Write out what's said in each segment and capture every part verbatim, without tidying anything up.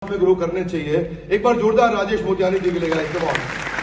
में ग्रो करने चाहिए। एक बार जोरदार राजेश मोतियानी जी मिलेगा इसके बाद।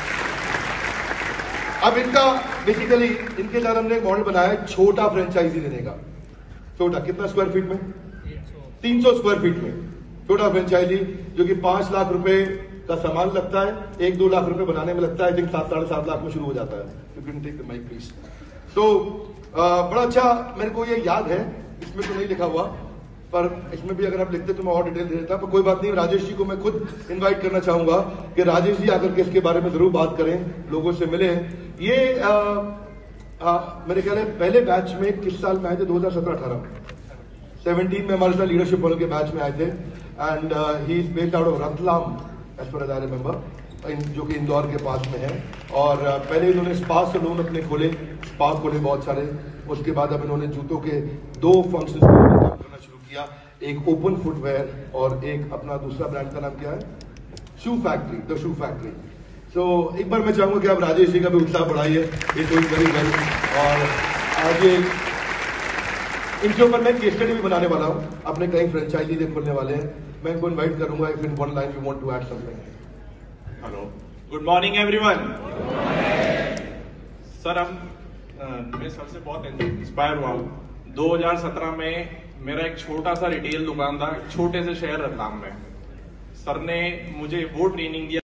अब इनका बेसिकली इनके साथ हमने एक मॉडल बनाया है छोटा फ्रेंचाइजी देने का। छोटा कितना स्क्वायर फीट में? तीन सौ स्क्वायर फीट में छोटा फ्रेंचाइजी, जो कि पांच लाख रुपए का सामान लगता है, एक दो लाख रुपए बनाने में लगता है। आई थिंक सात साढ़े सात लाख में शुरू हो जाता है। You can take the mic please. तो बड़ा अच्छा, मेरे को ये याद है, इसमें तो नहीं लिखा हुआ, पर इसमें भी अगर आप लिखते तो मैं और डिटेल दे देता, पर कोई बात नहीं। राजेश जी को मैं खुद इनवाइट करना चाहूंगा कि राजेश जी आकर के इसके बारे में जरूर बात करें, लोगों से मिले। ये आ, आ, मेरे ख्याल है पहले बैच में किस साल में आए थे? दो हजार सत्रह अठारह सेवनटीन में हमारे साथ लीडरशिप फॉरम के बैच में आए थे। And he is based out of Ratlam as per I remember, जो कि इंदौर के पास में है। और uh, पहले इन्होंने स्पा सलून अपने खोले, स्पा खोले बहुत सारे। उसके बाद अब इन्होंने जूतों के दो फंक्शंस पर काम करना शुरू किया, एक ओपन फुटवेयर और एक अपना दूसरा ब्रांड का नाम क्या है? Shoe factory, the shoe factory. So एक बार मैं चाहूंगा कि आप राजेश जी का भी उत्साह बढ़ाइए। ये तो वेरी वेल। और आगे इनके ऊपर मैं केस स्टडी भी बनाने वाला हूँ, अपने कई फ्रेंचाइजी खोलने वाले हैं। मैं इनको इन्वाइट करूंगा if in one line you want to add something. Hello, good morning everyone. Sir हम मैं सर से बहुत इंस्पायर हुआ हूँ। दो हज़ार सत्रह में मेरा एक छोटा सा रिटेल दुकान था छोटे से शहर रतलाम में। सर ने मुझे वो ट्रेनिंग दिया